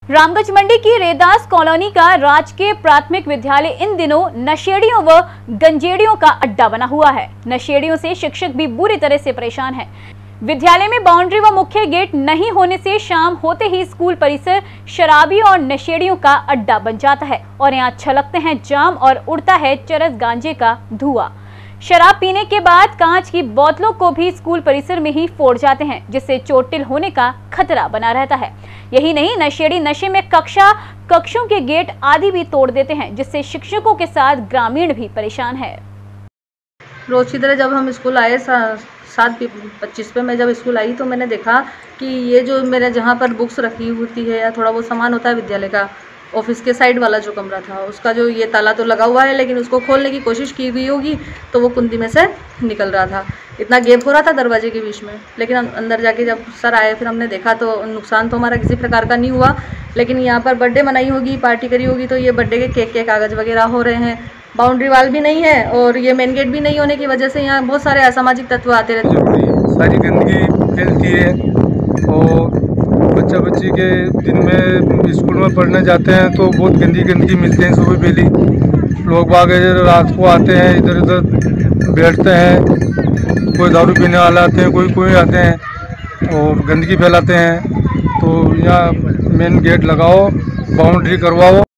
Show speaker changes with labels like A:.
A: रामगंज मंडी की रेदास कॉलोनी का राजकीय प्राथमिक विद्यालय इन दिनों नशेड़ियों व गंजेड़ियों का अड्डा बना हुआ है। नशेड़ियों से शिक्षक भी बुरी तरह से परेशान हैं। विद्यालय में बाउंड्री व मुख्य गेट नहीं होने से शाम होते ही स्कूल परिसर शराबी और नशेड़ियों का अड्डा बन जाता है और यहाँ छलकते हैं जाम और उड़ता है चरस गांजे का धुआं। शराब पीने के बाद कांच की बोतलों को भी स्कूल परिसर में ही फोड़ जाते हैं, जिससे चोटिल होने का खतरा बना रहता है। यही नहीं, नशेड़ी नशे में कक्षों के गेट आदि भी तोड़ देते हैं, जिससे शिक्षकों के साथ ग्रामीण भी परेशान है।
B: रोज की तरह जब हम स्कूल आए 7:25 पे मैं जब स्कूल आई तो मैंने देखा कि ये जो मेरे जहाँ पर बुक्स रखी होती है या थोड़ा बहुत सामान होता है विद्यालय का, ऑफिस के साइड वाला जो कमरा था उसका जो ये ताला तो लगा हुआ है, लेकिन उसको खोलने की कोशिश की हुई होगी तो वो कुंडी में से निकल रहा था। इतना गैप हो रहा था दरवाजे के बीच में, लेकिन अंदर जाके जब सर आए फिर हमने देखा तो नुकसान तो हमारा किसी प्रकार का नहीं हुआ। लेकिन यहाँ पर बर्थडे मनाई होगी, पार्टी करी होगी, तो ये बर्थडे के केक के कागज़ वगैरह हो रहे हैं। बाउंड्री वाल भी नहीं है और ये मेन गेट भी नहीं होने की वजह से यहाँ बहुत सारे असामाजिक तत्व आते रहते हैं।
C: सारी गंदगी फैलती है और बच्चा बच्ची के दिन में स्कूल में पढ़ने जाते हैं तो बहुत गंदगी मिलते हैं। सुबह पहली लोग बाग रात को आते हैं, इधर उधर बैठते हैं, कोई दारू पीने वाले आते हैं, कोई आते हैं और गंदगी फैलाते हैं। तो यहाँ मेन गेट लगाओ, बाउंड्री करवाओ।